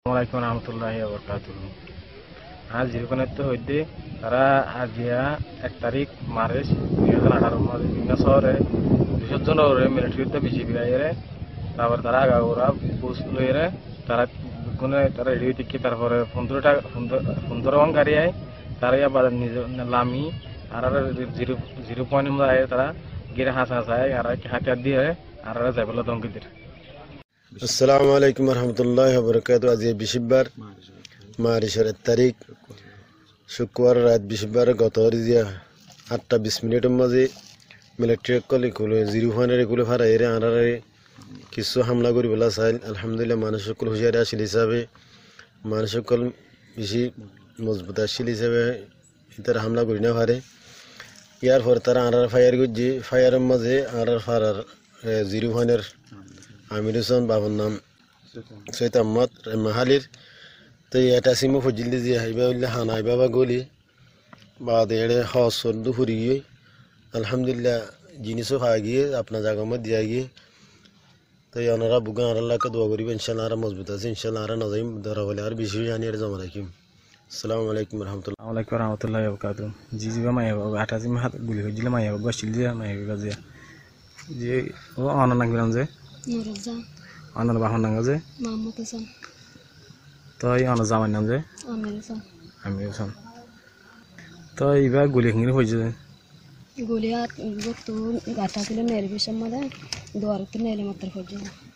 আসসালামু আলাইকুম রহমতুল্লাহি ওয়া বারাকাতুহু। আজ জীবনের হইতে তারা আজিয়া 1 তারিখ মার্চ 2018 মাসে বিভিন্ন শহরে 200 জনের মিলিটারিতে বিজেপি গাইরে তারপর তারা আগাগোড়া পোস্ট লইরে তারা কোনে তারা রেডিও দিকে তারপরে 15 গাড়ি আয় তারা আবার নিজে লামি আর 0 পয়েন্ট মধ্যে তারা গিরে হাসায় আর হাতিয়ার দিয়ে আর যাইবলা দঙ্গিদের। আসসালামু আলাইকুম রহমতুল্লাহি ওয়া বারাকাতুহু। আজ বৃহস্পতিবার মার্চের 1 তারিখ শুক্রবার রাত বৃহস্পতিবার গত রিজিয়া 8:20 মাঝে মিলিটারি কলে 0 পয়েন্টের এগুলো ফারাইরে আনারে কিছু হামলা করি বলা চাইল। আলহামদুলিল্লাহ মানুষ সকল হুঁশিয়ারি আসিল হিসাবে মানুষ সকল বেশি মজবুত আসিল হিসাবে তারা হামলা করি না পারে। ইয়ার পর তারা আনার ফায়ার করছে ফায়ারের মাঝে আনার ফারার 0 পয়েন্টের আমির হোসেন বাবার নাম সৈয়দ আহমদ মাহালির তো এটা সিমো ফজিল দিয়ে হাইবা হানাই বাবা গলি বা দেড়ে হসর দুপুরি গিয়ে আলহামদুলিল্লাহ জিনিসও খাওয়া গিয়ে আপনার জায়গা মধ্যে দিয়া গিয়ে তো ওনারা বুগান আল্লাহকে দোয়া করিবে ইনশাল্লাহ আর মজবুত আছে ইনশাল্লাহ আর নজাইম ধরা বলে আর বেশি জানি আর জমা রাখিম। আসসালামু আলাইকুম রহমতুল্লাহ। ওয়ালাইকুম রহমতুল্লাহি ওয়া বারাকাতুহু। জিজিবা মাইয়া আটা জিম হাত গুলি হইছিল মাইয়া বসিল দিয়া মাইয়া গাজিয়া যে ও অনানাক বিরাম যে নুরুজ্জান অনার বাহন নাঙ্গা যে মোহাম্মদ হাসান তো এই অনার জামার নাম যে আমির হোসেন। তো এইবার গুলি খেঙ্গি হয়েছে গুলিয়াত বক্তু গাটা কিলো নেরবিশম মাদা দোয়ারতে নেলে মাত্র পর্যন্ত